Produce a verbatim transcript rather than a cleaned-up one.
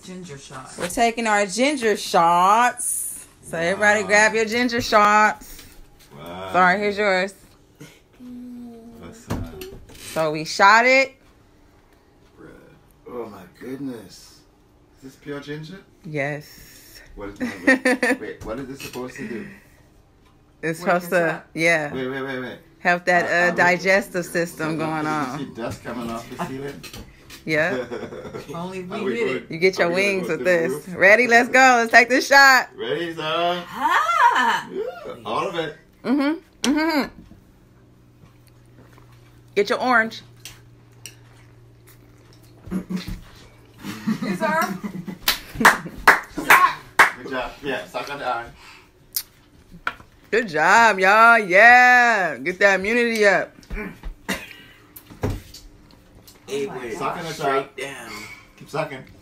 ginger shots. We're taking our ginger shots. So wow. Everybody grab your ginger shots. Wow. Sorry, here's yours. What's that? So we shot it. Bread. Oh my goodness. Is this pure ginger? Yes. What is wait, wait, what is this supposed to do? It's supposed to, that? yeah. Wait, wait, wait, wait. Help that uh, I, I digestive system so going on. You see dust coming off the ceiling? Yeah. Only we did it. You get your wings with this. Roof? Ready? Let's go. Let's take this shot. Ready, son? Ha! Yeah, all of it. Mm-hmm. Mm-hmm. Get your orange. Yes, sir. Good job. Yeah, suck on the eye. Good job, y'all. Yeah. Get that immunity up. Hey, wait. Suck on the top. Down. Keep sucking.